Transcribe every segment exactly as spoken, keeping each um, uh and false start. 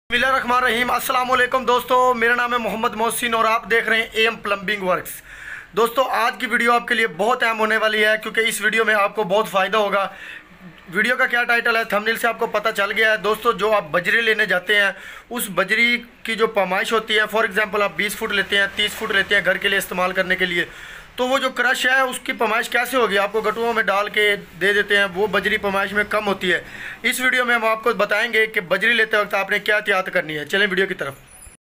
बिस्मिल्लाहिर्रहमानिर्रहीम। अस्सलाम वालेकुम दोस्तों, मेरा नाम है मोहम्मद मोहसिन और आप देख रहे हैं ए एम प्लम्बिंग वर्क्स। दोस्तों आज की वीडियो आपके लिए बहुत अहम होने वाली है क्योंकि इस वीडियो में आपको बहुत फ़ायदा होगा। वीडियो का क्या टाइटल है थंबनेल से आपको पता चल गया है। दोस्तों जो आप बजरी लेने जाते हैं उस बजरी की जो पैमाइश होती है, फॉर एग्ज़ाम्पल आप बीस फुट लेते हैं, तीस फुट लेते हैं घर के लिए इस्तेमाल करने के लिए, तो वो जो क्रश है उसकी पैमाइश कैसे होगी, आपको गटुओं में डाल के दे देते हैं, वो बजरी पैमाइश में कम होती है। इस वीडियो में हम आपको बताएंगे कि बजरी लेते वक्त आपने क्या एहतियात करनी है। चलें वीडियो की तरफ।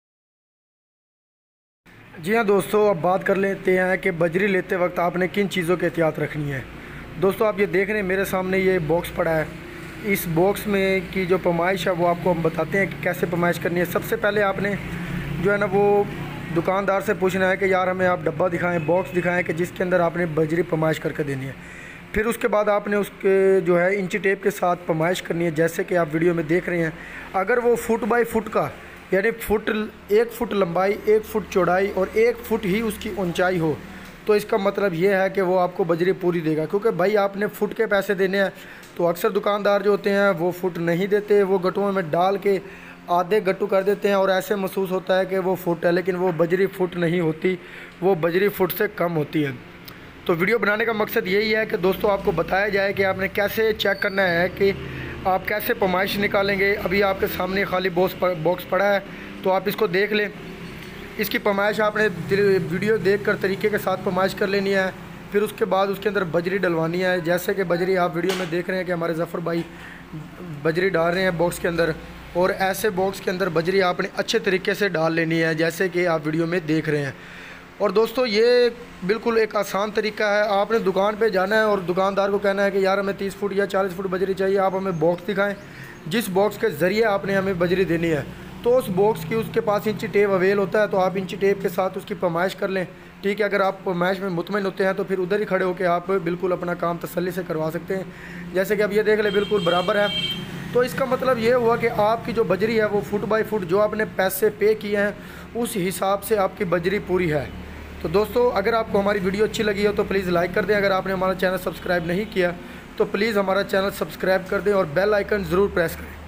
जी हाँ दोस्तों, अब बात कर लेते हैं कि बजरी लेते वक्त आपने किन चीज़ों की एहतियात रखनी है। दोस्तों आप ये देख रहे हैं मेरे सामने ये बॉक्स पड़ा है। इस बॉक्स में की जो पैमाइश है वो आपको हम बताते हैं कि कैसे पैमाइश करनी है। सबसे पहले आपने जो है ना वो दुकानदार से पूछना है कि यार हमें आप डब्बा दिखाएं, बॉक्स दिखाएं कि जिसके अंदर आपने बजरी पैमाइश करके देनी है। फिर उसके बाद आपने उसके जो है इंची टेप के साथ पैमाइश करनी है, जैसे कि आप वीडियो में देख रहे हैं। अगर वो फुट बाई फुट का यानी फुट एक फुट लंबाई, एक फुट चौड़ाई और एक फुट ही उसकी ऊंचाई हो तो इसका मतलब ये है कि वो आपको बजरी पूरी देगा। क्योंकि भाई आपने फ़ुट के पैसे देने हैं, तो अक्सर दुकानदार जो होते हैं वो फ़ुट नहीं देते, वो गटुओं में डाल के आधे गट्टू कर देते हैं और ऐसे महसूस होता है कि वो फुट है, लेकिन वो बजरी फुट नहीं होती, वो बजरी फुट से कम होती है। तो वीडियो बनाने का मकसद यही है कि दोस्तों आपको बताया जाए कि आपने कैसे चेक करना है कि आप कैसे पैमाइश निकालेंगे। अभी आपके सामने खाली बॉक्स बॉक्स पड़ा है तो आप इसको देख लें। इसकी पैमाइश आपने वीडियो देखकर तरीके के साथ पैमाइश कर लेनी है। फिर उसके बाद उसके अंदर बजरी डलवानी है, जैसे कि बजरी आप वीडियो में देख रहे हैं कि हमारे ज़फ़र भाई बजरी डाल रहे हैं बॉक्स के अंदर, और ऐसे बॉक्स के अंदर बजरी आपने अच्छे तरीके से डाल लेनी है जैसे कि आप वीडियो में देख रहे हैं। और दोस्तों ये बिल्कुल एक आसान तरीका है। आपने दुकान पे जाना है और दुकानदार को कहना है कि यार हमें तीस फुट या चालीस फुट बजरी चाहिए, आप हमें बॉक्स दिखाएं जिस बॉक्स के ज़रिए आपने हमें बजरी देनी है। तो उस बॉक्स की उसके पास इंची टेप अवेल होता है, तो आप इंची टेप के साथ उसकी पैमाइश कर लें। ठीक है, अगर आप पैमाइश में मुतमईन होते हैं तो फिर उधर ही खड़े होकर आप बिल्कुल अपना काम तसल्ली से करवा सकते हैं। जैसे कि अब ये देख लें बिल्कुल बराबर है। तो इसका मतलब ये हुआ कि आपकी जो बजरी है वो फुट बाई फुट जो आपने पैसे पे किए हैं उस हिसाब से आपकी बजरी पूरी है। तो दोस्तों अगर आपको हमारी वीडियो अच्छी लगी हो तो प्लीज़ लाइक कर दें। अगर आपने हमारा चैनल सब्सक्राइब नहीं किया तो प्लीज़ हमारा चैनल सब्सक्राइब कर दें और बेल आइकन ज़रूर प्रेस करें।